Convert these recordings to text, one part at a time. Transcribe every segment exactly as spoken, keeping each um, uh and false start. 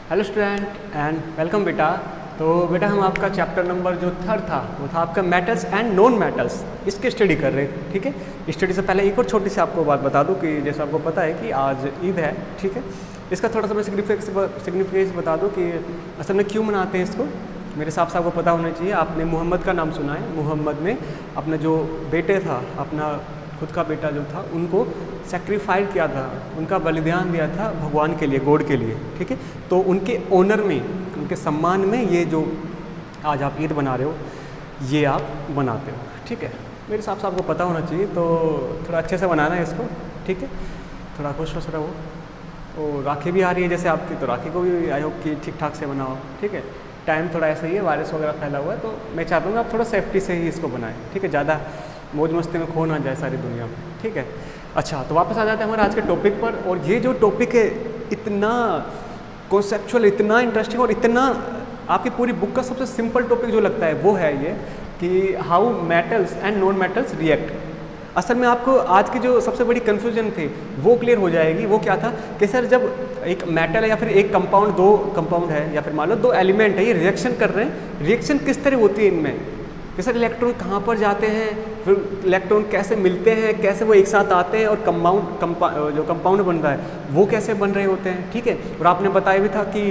Hello student and welcome बेटा। तो बेटा हम आपका चैप्टर नंबर जो थर्ड था वो था आपका मेटल्स एंड नॉन मेटल्स, इसकी स्टडी कर रहे थे। ठीक है, स्टडी से पहले एक और छोटी सी आपको बात बता दूं कि जैसे आपको पता है कि आज ईद है। ठीक है, इसका थोड़ा सा मैं सिग्निफिकेंस सिग्निफिकेंस बता दूं कि असल में क्यों मनाते हैं इसको। मेरे हिसाब से आपको पता होना चाहिए, आपने मोहम्मद का नाम सुना है। मोहम्मद ने अपना जो बेटे था, अपना खुद का बेटा जो था, उनको सेक्रीफाइस किया था, उनका बलिदान दिया था भगवान के लिए, गॉड के लिए। ठीक है, तो उनके ऑनर में, उनके सम्मान में ये जो आज आप ईद बना रहे हो, ये आप बनाते हो। ठीक है, मेरे हिसाब से आपको पता होना चाहिए, तो थोड़ा अच्छे से बनाना है इसको। ठीक है, थोड़ा खुश खुश रहो। और राखी भी आ रही है जैसे आपकी, तो राखी को भी आई होप कि ठीक ठाक से बनाओ। ठीक है, टाइम थोड़ा ऐसा ही है, वायरस वगैरह फैला हुआ है, तो मैं चाहता हूँ आप थोड़ा सेफ्टी से ही इसको बनाएं। ठीक है, ज़्यादा मौज मस्ती में खो ना जाए सारी दुनिया में। ठीक है, अच्छा तो वापस आ जाते हैं हमारे आज के टॉपिक पर। और ये जो टॉपिक है इतना कॉन्सेप्चुअल, इतना इंटरेस्टिंग और इतना आपकी पूरी बुक का सबसे सिंपल टॉपिक जो लगता है वो है ये कि how metals and non metals react. असल में आपको आज की जो सबसे बड़ी कन्फ्यूजन थी वो क्लियर हो जाएगी। वो क्या था कि सर जब एक मेटल है या फिर एक कंपाउंड, दो कंपाउंड है या फिर मान लो दो एलिमेंट है, ये रिएक्शन कर रहे हैं, रिएक्शन किस तरह होती है इनमें, कि सर इलेक्ट्रॉन कहाँ पर जाते हैं, फिर इलेक्ट्रॉन कैसे मिलते हैं, कैसे वो एक साथ आते हैं, और कंपाउंड कंपा जो कंपाउंड बन रहा है वो कैसे बन रहे होते हैं। ठीक है, और आपने बताया भी था कि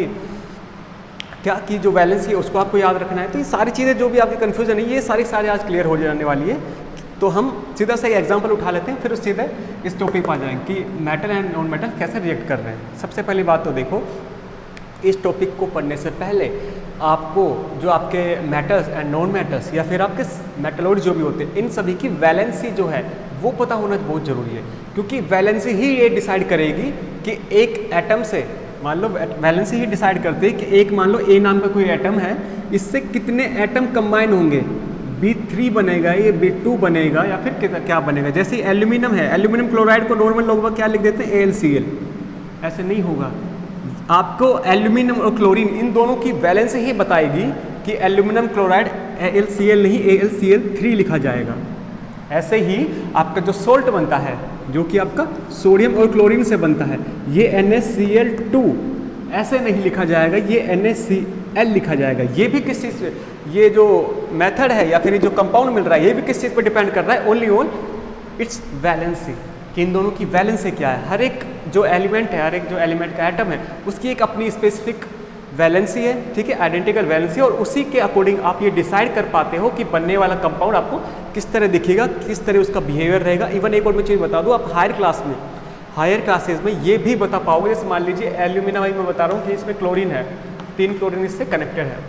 क्या कि जो वैलेंसी है उसको आपको याद रखना है। तो ये सारी चीज़ें जो भी आपकी कन्फ्यूजन है ये सारी सारी आज क्लियर हो जाने वाली है। तो हम सीधा सा एग्जाम्पल उठा लेते हैं, फिर उस सीधे इस टॉपिक पर आ जाएंगे कि मेटल एंड नॉन मेटल कैसे रिएक्ट कर रहे हैं। सबसे पहली बात तो देखो, इस टॉपिक को पढ़ने से पहले आपको जो आपके मेटल्स एंड नॉन मेटल्स या फिर आपके मेटलॉइड जो भी होते हैं, इन सभी की वैलेंसी जो है वो पता होना बहुत ज़रूरी है। क्योंकि वैलेंसी ही ये डिसाइड करेगी कि एक एटम से, मान लो वैलेंसी ही डिसाइड करती है कि एक मान लो ए नाम का कोई एटम है, इससे कितने एटम कंबाइन होंगे, बी थ्री बनेगा, ये बी टू बनेगा या फिर क्या बनेगा। जैसे एल्यूमिनियम है, एल्यूमिनियम क्लोराइड को नॉर्मल लोग क्या लिख देते हैं, ए एल सी एल। ऐसे नहीं होगा, आपको एल्यूमिनियम और क्लोरीन इन दोनों की वैलेंसी ही बताएगी कि aluminium chloride A L C L नहीं, A L C L three लिखा जाएगा। ऐसे ही आपका जो सोल्ट बनता है, जो कि आपका सोडियम और क्लोरीन से बनता है, ये N A C L two ऐसे नहीं लिखा जाएगा, ये एन ए सी एल लिखा जाएगा। ये भी किस चीज़ पे, ये जो मेथड है या फिर ये जो कंपाउंड मिल रहा है, ये भी किस चीज़ पर डिपेंड कर रहा है, ओनली ऑन इट्स वैलेंसी, कि इन दोनों की वैलेंसी क्या है। हर एक जो एलिमेंट है, हर एक जो एलिमेंट का एटम है, उसकी एक अपनी स्पेसिफिक वैलेंसी है। ठीक है, आइडेंटिकल वैलेंसी, और उसी के अकॉर्डिंग आप ये डिसाइड कर पाते हो कि बनने वाला कंपाउंड आपको किस तरह दिखेगा, किस तरह उसका बिहेवियर रहेगा। इवन एक और मैं चीज़ बता दूँ, आप हायर क्लास में, हायर क्लासेज में ये भी बता पाओगे। जैसे मान लीजिए एल्यूमिनियम, मैं बता रहा हूँ कि इसमें क्लोरीन है, तीन क्लोरीन इससे कनेक्टेड है।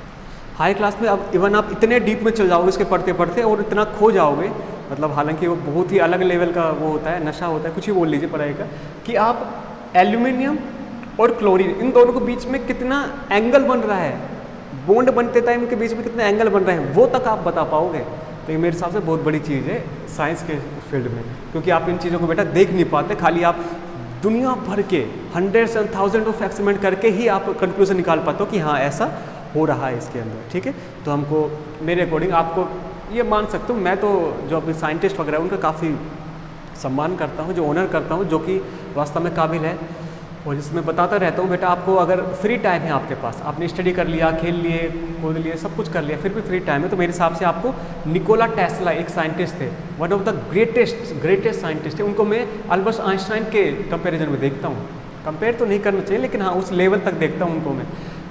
हायर क्लास में अब इवन आप इतने डीप में चल जाओगे इसके पढ़ते पढ़ते और इतना खो जाओगे, मतलब हालांकि वो बहुत ही अलग लेवल का वो होता है, नशा होता है, कुछ ही बोल लीजिए पढ़ाई का, कि आप एल्यूमिनियम और क्लोरीन इन दोनों के बीच में कितना एंगल बन रहा है, बॉन्ड बनते टाइम इनके बीच में कितना एंगल बन रहे हैं, वो तक आप बता पाओगे। तो ये मेरे हिसाब से बहुत बड़ी चीज़ है साइंस के फील्ड में, क्योंकि आप इन चीज़ों को बेटा देख नहीं पाते, खाली आप दुनिया भर के hundreds and thousand of experiment करके ही आप कंक्लूजन निकाल पाते हो कि हाँ ऐसा हो रहा है इसके अंदर। ठीक है, तो हमको मेरे अकॉर्डिंग आपको ये मान सकते हो, मैं तो जो अभी साइंटिस्ट वगैरह उनका काफ़ी सम्मान करता हूँ, जो ऑनर करता हूँ, जो कि वास्तव में काबिल है, और जिसमें बताता रहता हूँ बेटा आपको अगर फ्री टाइम है आपके पास, आपने स्टडी कर लिया, खेल लिए, कूद लिए, सब कुछ कर लिया, फिर भी फ्री टाइम है, तो मेरे हिसाब से आपको निकोला टेस्ला एक साइंटिस्ट थे, one of the greatest greatest scientist थे, उनको मैं अल्बर्ट आइंस्टाइन के कंपेरिजन में देखता हूँ। कंपेयर तो नहीं करना चाहिए, लेकिन हाँ उस लेवल तक देखता हूँ उनको मैं।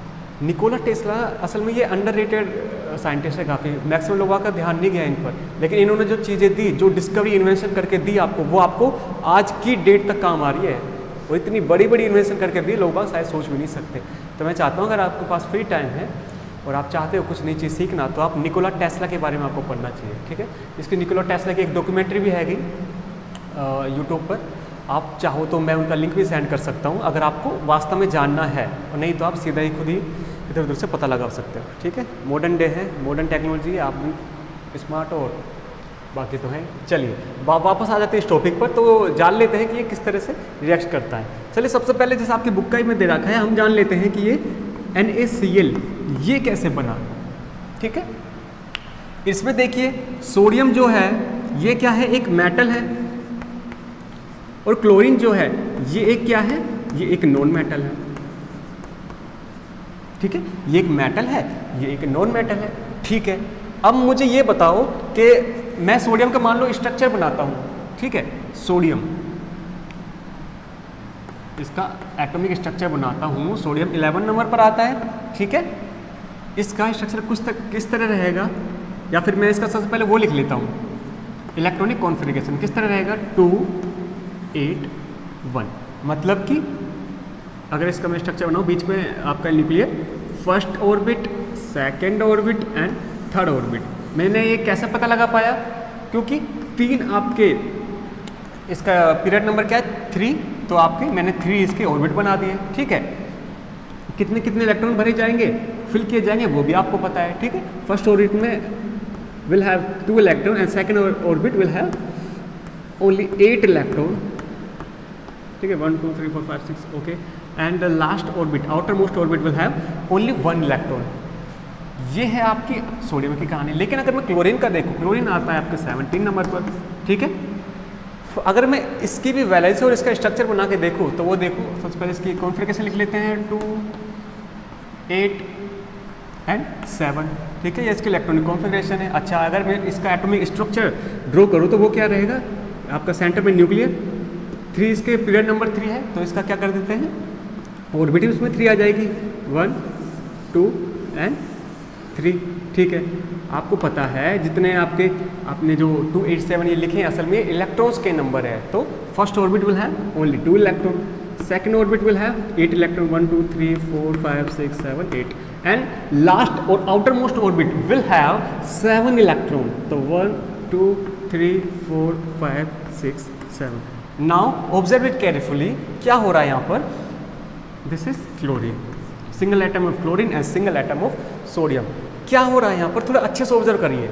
निकोला टेस्ला असल में ये अंडररेटेड साइंटिस्ट है काफ़ी, मैक्सिमम लोगों का ध्यान नहीं गया इन पर, लेकिन इन्होंने जो चीज़ें दी, जो डिस्कवरी इन्वेंशन करके दी आपको, वो आपको आज की डेट तक काम आ रही है। वो इतनी बड़ी बड़ी इन्वेंशन करके दी, लोग बाग शायद सोच भी नहीं सकते। तो मैं चाहता हूँ अगर आपके पास फ्री टाइम है और आप चाहते हो कुछ नई चीज़ सीखना, तो आप निकोला टेस्ला के बारे में आपको पढ़ना चाहिए। ठीक है, इसकी निकोला टेस्ला की एक डॉक्यूमेंट्री भी हैगी यूट्यूब पर, आप चाहो तो मैं उनका लिंक भी सेंड कर सकता हूँ अगर आपको वास्तव में जानना है, और नहीं तो आप सीधा ही खुद ही इधर उधर से पता लगा सकते हो। ठीक है, मॉडर्न डे है, मॉडर्न टेक्नोलॉजी है, आप भी स्मार्ट हो और बाकी तो हैं। चलिए वा, वापस आ जाते हैं इस टॉपिक पर, तो जान लेते हैं कि ये किस तरह से रिएक्ट करता है। चलिए सबसे पहले जैसे आपकी बुक का ही में दे रखा है, हम जान लेते हैं कि ये एन ए सी एल ये कैसे बना। ठीक है, इसमें देखिए सोडियम जो है ये क्या है, एक मेटल है, और क्लोरीन जो है ये एक क्या है, ये एक नॉन मेटल है। ठीक है, ये एक मेटल है, ये एक नॉन मेटल है। ठीक है, अब मुझे ये बताओ कि मैं सोडियम का मान लो स्ट्रक्चर बनाता हूँ, ठीक है, सोडियम इसका एटॉमिक स्ट्रक्चर बनाता हूँ, सोडियम इलेवन नंबर पर आता है। ठीक है, इसका स्ट्रक्चर कुछ तक किस तरह रहेगा, या फिर मैं इसका सबसे पहले वो लिख लेता हूँ, इलेक्ट्रॉनिक कॉन्फ़िगरेशन किस तरह रहेगा, टू एट वन। मतलब कि अगर इसका मैं स्ट्रक्चर बनाऊँ, बीच में आपका nuclear, first orbit, second orbit and third orbit. मैंने ये कैसे पता लगा पाया, क्योंकि तीन आपके इसका पीरियड नंबर क्या है, थ्री, तो आपके मैंने थ्री इसके ऑर्बिट बना दिए। ठीक है, कितने कितने इलेक्ट्रॉन भरे जाएंगे, फिल किए जाएंगे, वो भी आपको पता है। ठीक है, फर्स्ट ऑर्बिट में will have two electron and second orbit will have only eight electron. ठीक है, one two three four five six, okay, and the last orbit, outer most orbit will have only one electron. ये है आपकी sodium की कहानी। लेकिन अगर मैं क्लोरीन का देखूँ, क्लोरीन आता है आपके सेवनटीन नंबर पर। ठीक है, तो अगर मैं इसकी भी वैलेंसी और इसका स्ट्रक्चर बना के देखूँ, तो वो देखो, सबसे पहले इसकी कॉन्फ़िगरेशन लिख लेते हैं, टू एट एंड सेवन। ठीक है, ये इसकी इलेक्ट्रॉनिक कॉन्फ़िगरेशन है। अच्छा, अगर मैं इसका एटॉमिक स्ट्रक्चर ड्रॉ करूँ तो वो क्या रहेगा, आपका सेंटर में न्यूक्लियर, थ्री इसके पीरियड नंबर थ्री है, तो इसका क्या कर देते हैं, ऑर्बिट भी उसमें थ्री आ जाएगी, वन टू एंड थ्री। ठीक है, आपको पता है जितने आपके आपने जो टू एट सेवन ये लिखे हैं, असल में इलेक्ट्रॉन्स के नंबर है। तो first orbit will have only two electron, second orbit will have eight electron, one two three four five six seven eight, and last और outer most orbit will have seven electron. तो one two three four five six seven. Now observe it carefully, क्या हो रहा है यहाँ पर, this is chlorine, single atom of chlorine and single atom of sodium. क्या हो रहा है यहाँ पर, थोड़ा अच्छे से ऑब्जर्व करिए।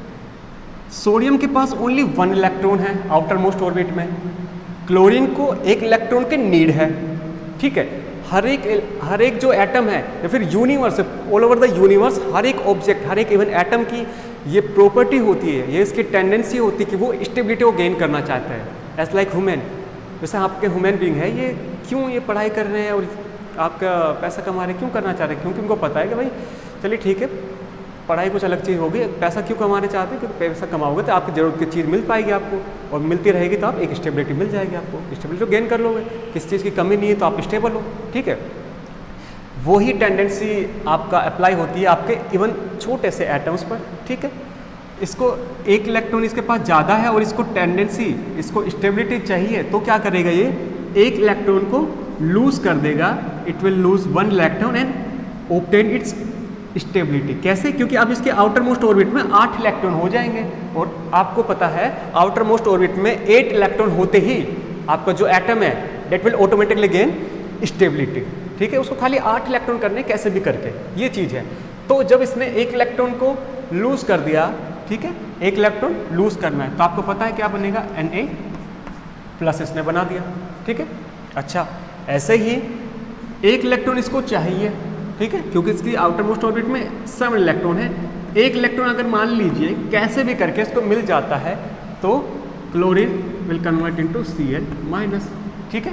सोडियम के पास ओनली वन इलेक्ट्रॉन है आउटर मोस्ट ऑर्बिट में, क्लोरीन को एक इलेक्ट्रॉन की नीड है। ठीक है, हर एक हर एक जो एटम है या फिर universe, all over the universe, हर एक ऑब्जेक्ट, हर एक इवन एटम की ये प्रॉपर्टी होती है, ये इसकी टेंडेंसी होती है कि वो स्टेबिलिटी को गेन करना चाहता है। एज लाइक ह्यूमन, जैसे आपके ह्यूमन बीइंग है, ये क्यों ये पढ़ाई कर रहे हैं और आपका पैसा कमा रहे हैं, क्यों करना चाह रहे हैं, क्योंकि उनको पता है कि भाई चलिए ठीक है, पढ़ाई कुछ अलग चीज़ होगी, पैसा क्यों कमाने चाहते हैं, क्योंकि पैसा कमाओगे तो आपकी ज़रूरत की चीज़ मिल पाएगी आपको, और मिलती रहेगी तो आप एक स्टेबिलिटी मिल जाएगी आपको, स्टेबिलिटी तो गेन कर लोगे, किस चीज़ की कमी नहीं है तो आप स्टेबल हो। ठीक है, वही टेंडेंसी आपका अप्लाई होती है आपके इवन छोटे से एटम्स पर। ठीक है, इसको एक इलेक्ट्रॉन इसके पास ज़्यादा है और इसको टेंडेंसी, इसको स्टेबिलिटी चाहिए, तो क्या करेगा, ये एक इलेक्ट्रॉन को लूज कर देगा, it will lose one electron and obtain its stability. कैसे, क्योंकि अब इसके आउटर मोस्ट ऑर्बिट में आठ इलेक्ट्रॉन हो जाएंगे, और आपको पता है आउटर मोस्ट ऑर्बिट में एट इलेक्ट्रॉन होते ही आपका जो एटम है that will automatically gain stability. ठीक है, उसको खाली आठ इलेक्ट्रॉन करने कैसे भी करके, ये चीज़ है। तो जब इसने एक इलेक्ट्रॉन को लूज कर दिया, ठीक है, एक इलेक्ट्रॉन लूज करना है, तो आपको पता है क्या बनेगा, एन ए प्लस इसने बना दिया। ठीक है, अच्छा, ऐसे ही एक इलेक्ट्रॉन इसको चाहिए, ठीक है, क्योंकि इसकी आउटर मोस्ट ऑर्बिट में सेवन इलेक्ट्रॉन है। एक इलेक्ट्रॉन अगर मान लीजिए कैसे भी करके इसको मिल जाता है, तो chlorine will convert into C L minus. ठीक है,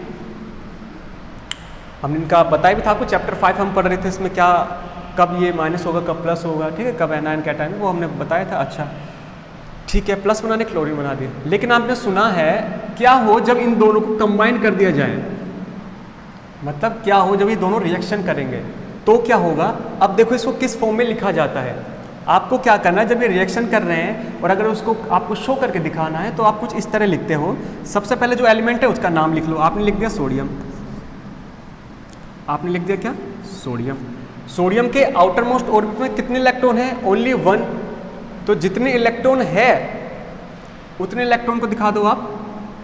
हमने इनका बताया भी था आपको, चैप्टर फाइव हम पढ़ रहे थे, इसमें क्या कब ये माइनस होगा, कब प्लस होगा, ठीक है, कब एनायन कैटायन, वो हमने बताया था। अच्छा ठीक है, प्लस बनाने क्लोरीन बना दिया, लेकिन आपने सुना है क्या हो जब इन दोनों को कंबाइन कर दिया जाए, मतलब क्या हो जब ये दोनों रिएक्शन करेंगे तो क्या होगा। अब देखो इसको किस फॉर्म में लिखा जाता है, आपको क्या करना है, जब ये रिएक्शन कर रहे हैं और अगर उसको आपको शो करके दिखाना है तो आप कुछ इस तरह लिखते हो। सबसे पहले जो एलिमेंट है उसका नाम लिख लो, आपने लिख दिया सोडियम, आपने लिख दिया क्या, सोडियम। सोडियम के आउटर मोस्ट ऑर्बिट में कितने इलेक्ट्रॉन है, ओनली वन, तो जितने इलेक्ट्रॉन है उतने इलेक्ट्रॉन को दिखा दो आप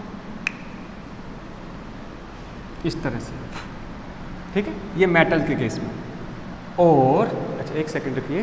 इस तरह से। ठीक है, ये मेटल के केस में। और अच्छा एक सेकंड रुकिए,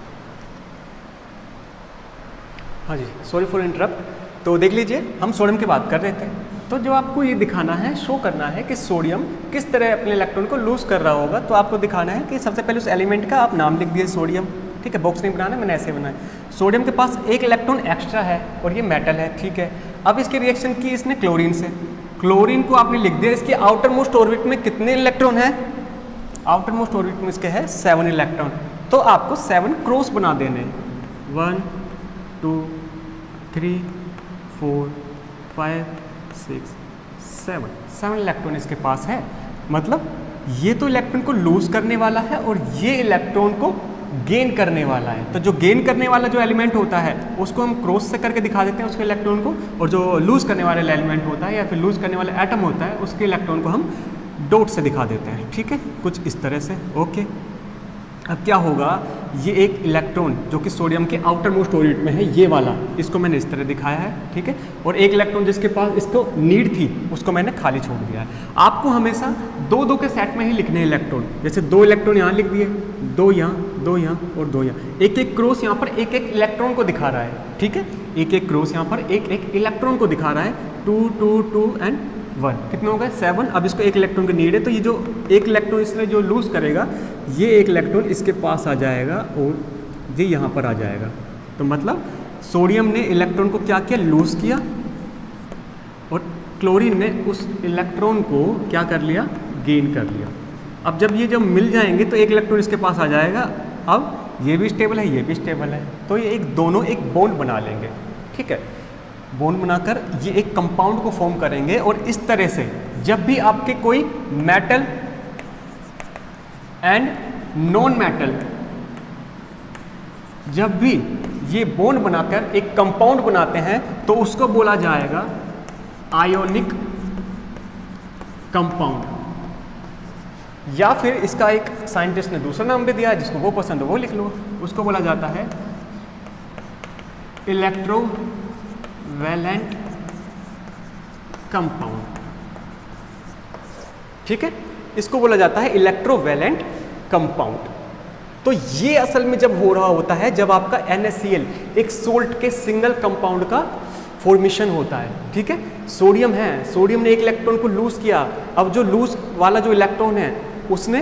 हाँ जी, सॉरी फॉर इंटरप्ट। तो देख लीजिए, हम सोडियम की बात कर रहे थे, तो जो आपको ये दिखाना है, शो करना है कि सोडियम किस तरह अपने इलेक्ट्रॉन को लूज कर रहा होगा, तो आपको दिखाना है कि सबसे पहले उस एलिमेंट का आप नाम लिख दिए सोडियम। ठीक है, बॉक्स नहीं बनाना, मैंने ऐसे बनाया। सोडियम के पास एक इलेक्ट्रॉन एक्स्ट्रा है और ये मेटल है। ठीक है, अब इसकी रिएक्शन की इसने क्लोरीन से, क्लोरीन को आपने लिख दिया, इसके आउटर मोस्ट ऑर्बिट में कितने इलेक्ट्रॉन है, आउटर मोस्ट ऑर्बिट में इसके है सेवन इलेक्ट्रॉन, तो आपको सेवन क्रॉस बना देने, one two three four five six seven, seven electron इसके पास है। मतलब ये तो इलेक्ट्रॉन को लूज करने वाला है और ये इलेक्ट्रॉन को गेन करने वाला है। तो जो गेन करने वाला जो एलिमेंट होता है उसको हम क्रॉस से करके दिखा देते हैं उसके इलेक्ट्रॉन को, और जो लूज करने वाला एलिमेंट होता है या फिर लूज करने वाला एटम होता है उसके इलेक्ट्रॉन को हम डॉट से दिखा देते हैं। ठीक है, कुछ इस तरह से। ओके, अब क्या होगा, ये एक इलेक्ट्रॉन जो कि सोडियम के आउटर मोस्ट ऑर्बिट में है, ये वाला, इसको मैंने इस तरह दिखाया है। ठीक है, और एक इलेक्ट्रॉन जिसके पास इसको नीड थी उसको मैंने खाली छोड़ दिया है। आपको हमेशा दो दो के सेट में ही लिखने हैं इलेक्ट्रॉन, जैसे दो इलेक्ट्रॉन यहाँ लिख दिए, दो यहाँ, दो यहाँ और दो यहाँ, एक एक क्रॉस यहाँ पर एक एक इलेक्ट्रॉन को दिखा रहा है। ठीक है, एक एक क्रॉस यहाँ पर एक एक इलेक्ट्रॉन को दिखा रहा है, two two two and one, कितने हो गए, सेवन। अब इसको एक इलेक्ट्रॉन की नीड है, तो ये जो एक इलेक्ट्रॉन इसने जो लूज करेगा, ये एक इलेक्ट्रॉन इसके पास आ जाएगा और ये यहाँ पर आ जाएगा। तो मतलब सोडियम ने इलेक्ट्रॉन को क्या किया, लूज किया, और क्लोरीन ने उस इलेक्ट्रॉन को क्या कर लिया, गेन कर लिया। अब जब ये जब मिल जाएंगे तो एक इलेक्ट्रॉन इसके पास आ जाएगा। अब ये भी स्टेबल है, ये भी स्टेबल है, तो ये एक दोनों एक बॉन्ड बना लेंगे। ठीक है, बॉन्ड बनाकर ये एक कंपाउंड को फॉर्म करेंगे, और इस तरह से जब भी आपके कोई मेटल एंड नॉन मेटल जब भी ये बॉन्ड बनाकर एक कंपाउंड बनाते हैं तो उसको बोला जाएगा आयोनिक कंपाउंड, या फिर इसका एक साइंटिस्ट ने दूसरा नाम भी दिया है, जिसको वो पसंद है वो लिख लो, उसको बोला जाता है इलेक्ट्रोवैलेंट कंपाउंड। ठीक है, इसको बोला जाता है इलेक्ट्रोवैलेंट कंपाउंड। तो ये असल में जब हो रहा होता है जब आपका एन ए सी एल एक सोल्ट के सिंगल कंपाउंड का फॉर्मेशन होता है। ठीक है, सोडियम है, सोडियम ने एक इलेक्ट्रॉन को लूज किया, अब जो लूज वाला जो इलेक्ट्रॉन है उसने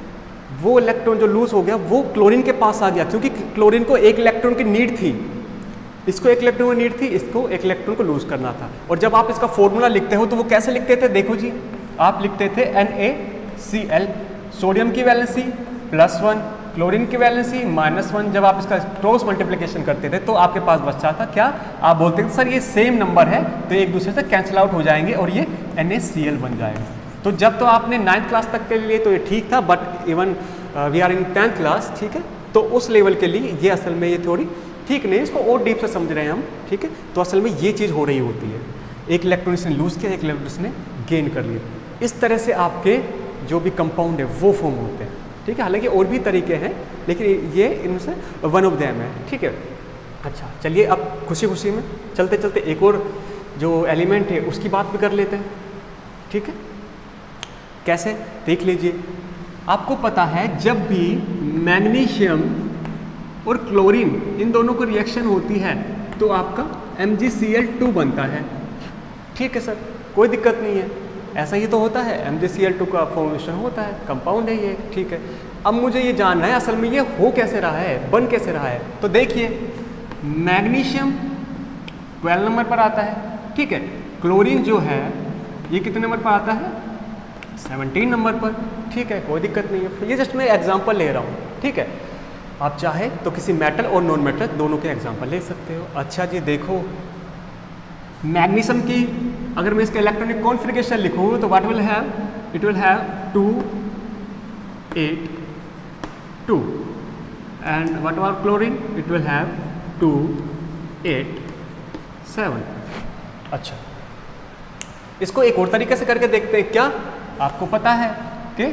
वो इलेक्ट्रॉन जो लूज हो गया वो क्लोरीन के पास आ गया, क्योंकि क्लोरीन को एक इलेक्ट्रॉन की नीड थी, इसको एक इलेक्ट्रॉन की नीड थी, इसको एक इलेक्ट्रॉन को लूज करना था। और जब आप इसका फॉर्मूला लिखते हो तो वो कैसे लिखते थे, देखो जी, आप लिखते थे N A C L, sodium की वैलेंसी प्लस वन, क्लोरीन की वैलेंसी माइनस वन। जब आप इसका क्रॉस मल्टीप्लिकेशन करते थे तो आपके पास बचता था क्या, आप बोलते थे सर ये सेम नंबर है तो एक दूसरे से कैंसिल आउट हो जाएंगे और ये एन ए सी एल बन जाएगा। तो जब तो आपने नाइन्थ क्लास तक के लिए तो ये ठीक था, but even we are in tenth class, ठीक है, तो उस लेवल के लिए ये असल में ये थोड़ी ठीक नहीं, इसको और डीप से समझ रहे हैं हम। ठीक है, तो असल में ये चीज़ हो रही होती है, एक इलेक्ट्रॉन इसने लूज किया, एक इलेक्ट्रॉन इसने गेन कर लिया, इस तरह से आपके जो भी कंपाउंड है वो फॉर्म होते हैं। ठीक है, हालांकि और भी तरीके हैं लेकिन ये इनमें से वन ऑफ देम है। ठीक है, अच्छा चलिए अब खुशी खुशी में चलते चलते एक और जो एलिमेंट है उसकी बात भी कर लेते हैं। ठीक है, कैसे देख लीजिए, आपको पता है जब भी मैग्नीशियम और क्लोरीन इन दोनों को रिएक्शन होती है तो आपका M G C L two बनता है। ठीक है सर, कोई दिक्कत नहीं है, ऐसा ही तो होता है, M G C L two का फॉर्मेशन होता है, कंपाउंड है ये। ठीक है, अब मुझे ये जानना है असल में ये हो कैसे रहा है, बन कैसे रहा है। तो देखिए, मैग्नीशियम ट्वेल्व नंबर पर आता है, ठीक है, क्लोरीन जो है ये कितने नंबर पर आता है, सेवनटीन नंबर पर। ठीक है, कोई दिक्कत नहीं है, ये जस्ट मैं एग्जाम्पल ले रहा हूँ। ठीक है, आप चाहे तो किसी मेटल और नॉन मेटल दोनों के एग्जाम्पल ले सकते हो। अच्छा जी देखो, मैग्नीशियम की अगर मैं इसका इलेक्ट्रॉनिक कॉन्फ़िगरेशन लिखूँ तो what will have, it will have two eight two, and what about chlorine, it will have two eight seven. अच्छा, इसको एक और तरीके से करके देखते हैं। क्या आपको पता है कि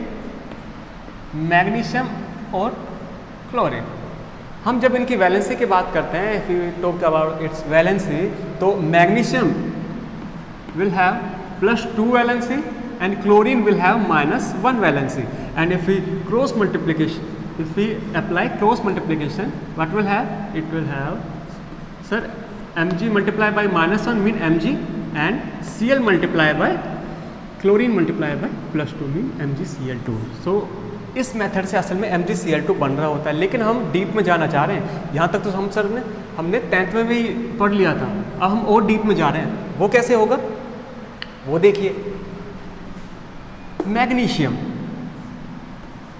मैग्नीशियम और क्लोरीन, हम जब इनकी वैलेंसी की बात करते हैं, if you talk about its valency, तो magnesium will have plus two valency and chlorine will have minus one valency, and if we cross multiplication, if we apply cross multiplication, what will have, it will have, sir, Mg multiplied by minus one mean Mg, and Cl multiplied by chlorine multiplied by plus two mean M G C L two. so इस method से असल में M G C L two बन रहा होता है, लेकिन हम डीप में जाना चाह रहे हैं। यहाँ तक तो हम सर ने हमने टेंथ में भी पढ़ लिया था, अब हम और डीप में जा रहे हैं। वो कैसे होगा, वो देखिए, मैग्नीशियम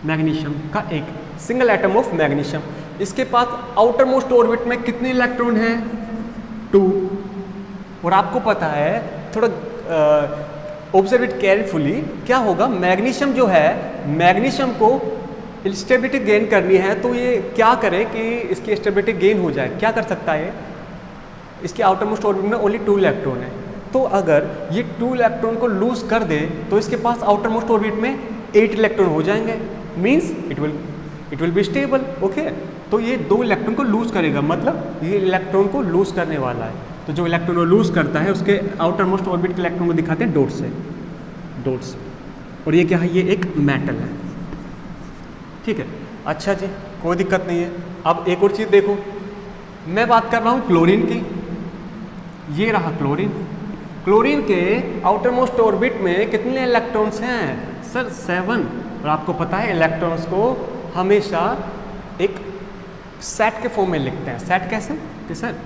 मैग्नीशियम का एक सिंगल एटम ऑफ मैग्नीशियम। इसके पास आउटर मोस्ट ऑर्बिट में कितने इलेक्ट्रॉन हैं? टू। और आपको पता है, थोड़ा ऑब्जर्व इट केयरफुली, क्या होगा, मैग्नीशियम जो है, मैग्नीशियम को स्टेबिलिटी गेन करनी है तो ये क्या करे कि इसकी स्टेबिलिटी गेन हो जाए। क्या कर सकता है? इसके आउटर मोस्ट ऑर्बिट में ओनली टू इलेक्ट्रॉन है, तो अगर ये टू इलेक्ट्रॉन को लूज कर दे तो इसके पास आउटर मोस्ट ऑर्बिट में एट इलेक्ट्रॉन हो जाएंगे, means it will it will be stable. Okay, तो ये दो इलेक्ट्रॉन को लूज करेगा, मतलब ये इलेक्ट्रॉन को लूज करने वाला है। तो जो इलेक्ट्रॉन को लूज करता है उसके आउटर मोस्ट ऑर्बिट के इलेक्ट्रॉन को दिखाते हैं डॉट से, डॉट से। और ये क्या है? ये एक मेटल है, ठीक है। अच्छा जी, कोई दिक्कत नहीं है। अब एक और चीज़ देखो, मैं बात कर रहा हूँ क्लोरीन की। ये रहा क्लोरीन। क्लोरीन के आउटर मोस्ट ऑर्बिट में कितने इलेक्ट्रॉन्स हैं? Sir seven. और आपको पता है इलेक्ट्रॉन्स को हमेशा एक सेट के फॉर्म में लिखते हैं। सेट कैसे? कि सर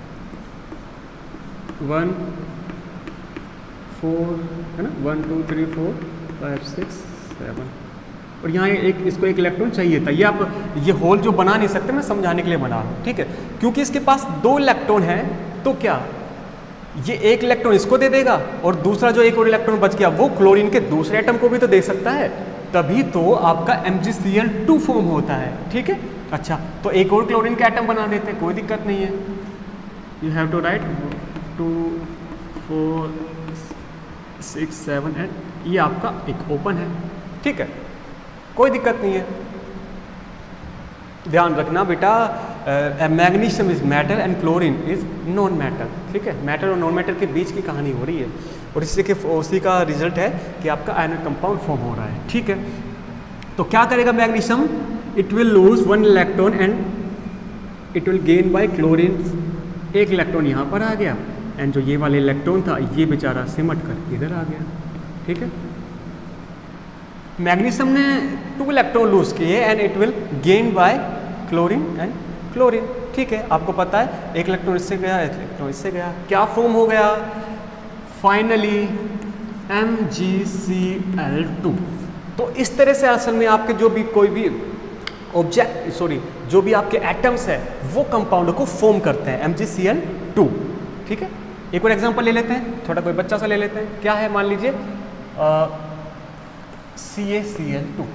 वन फोर है ना, one two three four five six seven. और यहाँ एक इसको एक इलेक्ट्रॉन चाहिए था। ये आप ये होल जो बना नहीं सकते, मैं समझाने के लिए बना रहा हूँ, ठीक है। क्योंकि इसके पास दो इलेक्ट्रॉन है, तो क्या ये एक इलेक्ट्रॉन इसको दे देगा और दूसरा जो एक और इलेक्ट्रॉन बच गया वो क्लोरीन के दूसरे एटम को भी तो दे सकता है, तभी तो आपका M G C L two form होता है, ठीक है। अच्छा, तो एक और क्लोरीन का एटम बना देते हैं, कोई दिक्कत नहीं है। You have to write two four six seven and ये आपका एक ओपन है, ठीक है, कोई दिक्कत नहीं है। ध्यान रखना बेटा, magnesium is metal and chlorine is non metal, ठीक है। मेटल और नॉन मेटल के बीच की कहानी हो रही है और इसी के उसी का रिजल्ट है कि आपका आयनिक कंपाउंड फॉर्म हो रहा है, ठीक है। तो क्या करेगा magnesium? It will lose one electron and it will gain by chlorine. एक इलेक्ट्रॉन यहाँ पर आ गया एंड जो ये वाले इलेक्ट्रॉन था ये बेचारा सिमट कर इधर आ गया, ठीक है। मैग्नीशियम ने टू इलेक्ट्रॉन लूज किए and it will gain by chlorine and chlorine, ठीक है। आपको पता है एक इलेक्ट्रॉन इससे गया, एक इलेक्ट्रॉन इससे गया, क्या फॉर्म हो गया? Finally M G C L two. तो इस तरह से असल में आपके जो भी कोई भी ऑब्जेक्ट सॉरी जो भी आपके एटम्स है वो कंपाउंड को फॉर्म करते हैं, M G C L two, ठीक है। एक और एग्जांपल ले लेते हैं, छोटा कोई बच्चा सा ले लेते हैं। क्या है? मान लीजिए C A C L two,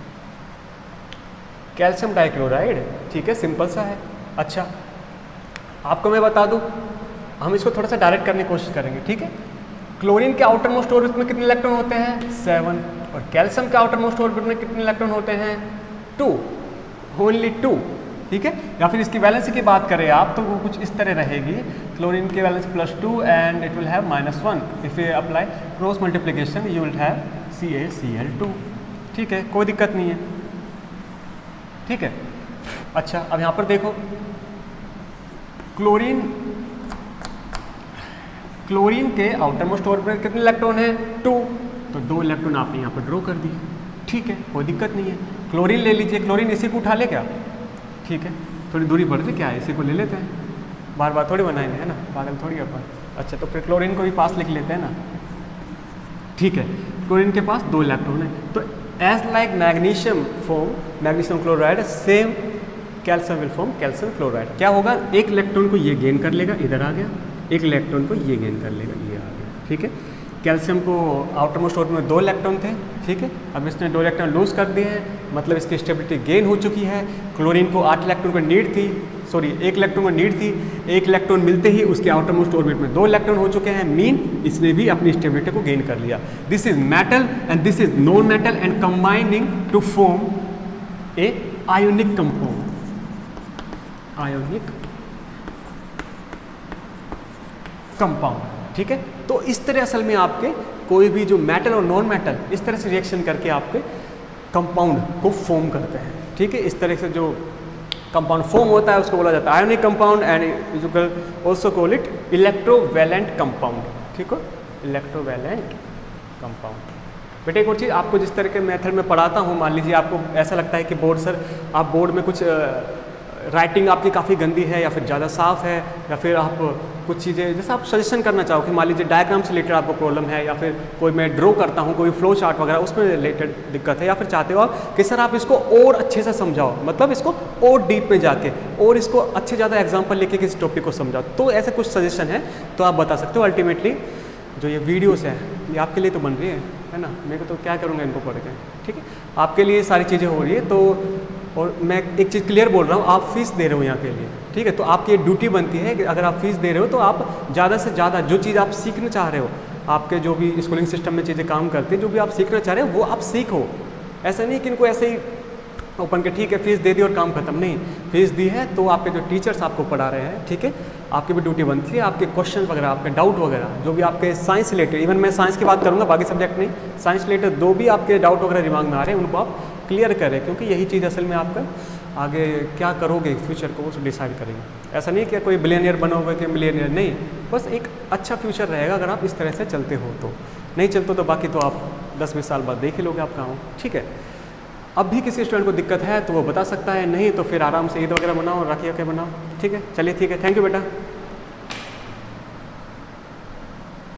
calcium dichloride, ठीक है, सिंपल सा है। अच्छा, आपको मैं बता दूं, हम इसको थोड़ा सा डायरेक्ट करने की कोशिश करेंगे, ठीक है। क्लोरीन के आउटर मोस्ट ऑर्बिट में कितने इलेक्ट्रॉन होते हैं? सेवन। और कैल्शियम के आउटर मोस्ट ऑर्बिट में कितने इलेक्ट्रॉन होते हैं? टू, ओनली टू, ठीक है। या फिर इसकी वैलेंसी की बात करें आप तो वो कुछ इस तरह रहेगी, क्लोरीन की valence plus two and it will have minus one. If you apply cross multiplication you will have C A C L two, ठीक है, कोई दिक्कत नहीं है, ठीक है। अच्छा, अब यहाँ पर देखो, क्लोरीन क्लोरीन के आउटर मोस्ट ऑर्बिट में कितने इलेक्ट्रॉन है? टू। तो दो इलेक्ट्रॉन आपने यहाँ पर ड्रॉ कर दिए, ठीक है, कोई दिक्कत नहीं है। क्लोरीन ले लीजिए, क्लोरीन इसी को उठा ले क्या? ठीक है, थोड़ी दूरी बढ़ रही, क्या है, इसी को ले लेते हैं, बार बार थोड़ी बनाएंगे, है ना, पागल थोड़ी अपन। अच्छा, तो फिर क्लोरीन को भी पास लिख लेते हैं ना, ठीक है। क्लोरीन के पास दो इलेक्ट्रॉन है, तो as like magnesium form magnesium chloride, same calcium will form calcium chloride. क्या होगा? एक इलेक्ट्रॉन को ये गेन कर लेगा, इधर आ गया, एक इलेक्ट्रॉन को ये गेन कर लेगा, ये आ गया, ठीक है। कैल्शियम को आउटर मोस्ट ऑर्बिट में दो इलेक्ट्रॉन थे, ठीक है, अब इसने दो इलेक्ट्रॉन लूज कर दिए हैं, मतलब इसकी स्टेबिलिटी गेन हो चुकी है। क्लोरीन को आठ इलेक्ट्रॉन को नीड थी, सॉरी एक इलेक्ट्रॉन को नीड थी, एक इलेक्ट्रॉन मिलते ही उसके आउटर मोस्ट ऑर्बिट में दो इलेक्ट्रॉन हो चुके हैं, मीन इसने भी अपनी स्टेबिलिटी को गेन कर लिया। This is metal and this is non metal and combining to form a ionic compound, ionic compound, ठीक है। तो इस तरह असल में आपके कोई भी जो मेटल और नॉन मेटल इस तरह से रिएक्शन करके आपके कंपाउंड को फॉर्म करते हैं, ठीक है। इस तरह से जो कंपाउंड फॉर्म होता है उसको बोला जाता है ionic compound and you can also call it electrovalent compound, ठीक है, इलेक्ट्रोवैलेंट कंपाउंड। बेटे एक और चीज़ आपको जिस तरह के मेथड में पढ़ाता हूँ, मान लीजिए आपको ऐसा लगता है कि बोर्ड सर आप बोर्ड में कुछ राइटिंग आपकी काफ़ी गंदी है या फिर ज़्यादा साफ़ है या फिर आप कुछ चीज़ें जैसे आप सजेशन करना चाहो कि मान लीजिए डायग्राम से रिलेटेड आपको प्रॉब्लम है, या फिर कोई मैं ड्रॉ करता हूँ कोई फ्लो चार्ट वगैरह उसमें रिलेटेड दिक्कत है, या फिर चाहते हो आप कि सर आप इसको और अच्छे से समझाओ, मतलब इसको और डीप में जाके और इसको अच्छे ज़्यादा एग्जाम्पल लेके किसी टॉपिक को समझाओ, तो ऐसे कुछ सजेशन है तो आप बता सकते हो। अल्टीमेटली जो ये वीडियोस है ये आपके लिए तो बन रही है है ना, मेरे को तो क्या करूँगा इनको पढ़ के, ठीक है, आपके लिए सारी चीज़ें हो रही है। तो और मैं एक चीज़ क्लियर बोल रहा हूँ, आप फीस दे रहे हो यहाँ के लिए, ठीक है, तो आपकी ये ड्यूटी बनती है कि अगर आप फीस दे रहे हो तो आप ज़्यादा से ज़्यादा जो चीज़ आप सीखना चाह रहे हो, आपके जो भी स्कूलिंग सिस्टम में चीज़ें काम करती है, जो भी आप सीखना चाह रहे हो वो आप सीखो। ऐसा नहीं कि इनको ऐसे ही ओपन के ठीक है फीस दे दी और काम खत्म, नहीं, फीस दी है तो आपके जो टीचर्स आपको पढ़ा रहे हैं, ठीक है, आपकी भी ड्यूटी बनती है आपके क्वेश्चन वगैरह, आपके डाउट वगैरह जो भी आपके साइंस रिलेटेड, इवन मैं साइंस की बात करूँगा बाकी सब्जेक्ट नहीं, साइंस रिलेटेड जो भी आपके डाउट वगैरह दिमाग में आ रहे हैं उनको आप क्लियर करें, क्योंकि यही चीज़ असल में आपका आगे क्या करोगे फ्यूचर को वो डिसाइड करेंगे। ऐसा नहीं कि कोई बिलियनियर बनोगे कि मिलियनियर, नहीं, बस एक अच्छा फ्यूचर रहेगा अगर आप इस तरह से चलते हो तो, नहीं चलते तो बाकी तो आप दस बीस साल बाद देख ही लोगे आप कहाँ हो, ठीक है। अब भी किसी स्टूडेंट को दिक्कत है तो वो बता सकता है, नहीं तो फिर आराम से ईद वगैरह बनाओ, राखी वगैरह बनाओ, ठीक है। चलिए ठीक है, थैंक यू बेटा।